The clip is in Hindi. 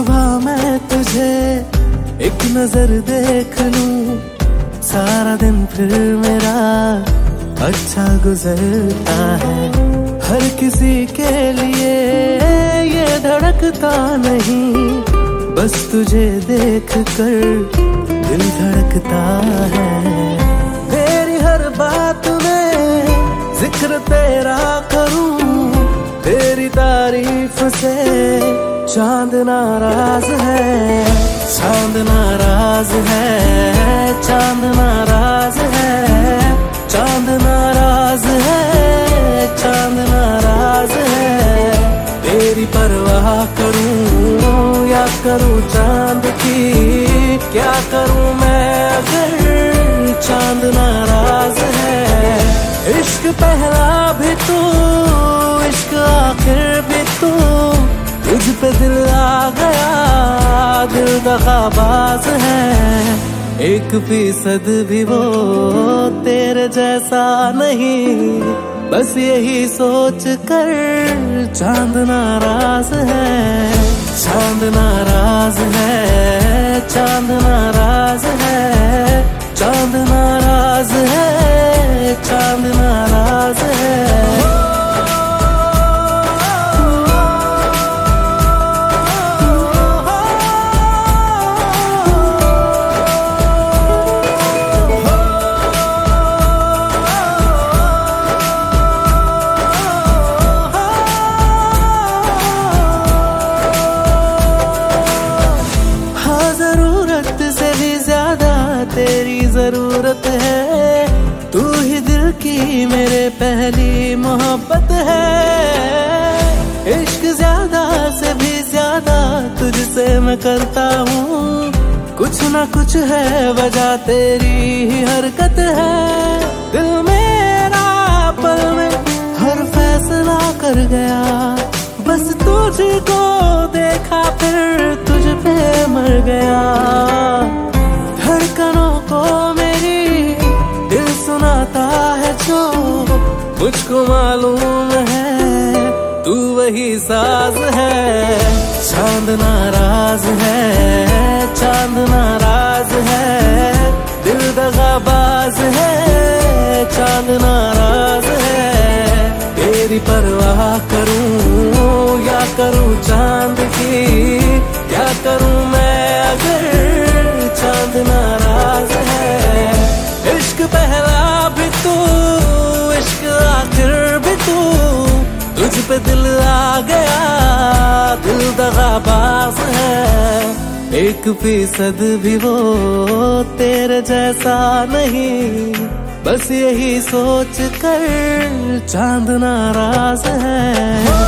सुबह मैं तुझे एक नजर देख लूं, सारा दिन फिर मेरा अच्छा गुजरता है। हर किसी के लिए ये धड़कता नहीं, बस तुझे देख कर दिल धड़कता है। तेरी हर बात में जिक्र तेरा करूं, तेरी तारीफ से चांद नाराज है, चांद नाराज है, चांद नाराज है, चांद नाराज है, चांद नाराज है। तेरी परवाह करूं या करूं चांद की, क्या करूं मैं अगर चांद नाराज है। इश्क पहला भी तू, इश्क आखिर भी तू, तुझ पे दिल आ गया, दिल दगाबाज है। 1% भी वो तेरे जैसा नहीं, बस यही सोच कर चांद नाराज है, चांद नाराज है, चांद नाराज है, चांद नाराज है, चांद नाराज है। तेरी जरूरत है, तू ही दिल की मेरे पहली मोहब्बत है। इश्क ज्यादा से भी ज्यादा तुझसे मैं करता हूँ, कुछ ना कुछ है वजह तेरी ही हरकत है। दिल मेरा पल में हर फैसला कर गया, बस तुझको देखा फिर तुझ पे मर गया। धड़कनों को मेरी दिल सुनाता है जो, मुझको मालूम है तू वही साज है। चांद नाराज है, चांद नाराज है, दिल दगाबाज है, चांद नाराज है। तेरी परवाह करूं या करूं चांद की, क्या करूं मैं अगर चांद नाराज है। इश्क पहला भी तू, इश्क आखिर भी तू, तुझ पे दिल आ गया, दिल दगाबाज है। 1% भी वो तेरे जैसा नहीं, बस यही सोच कर चांद नाराज है।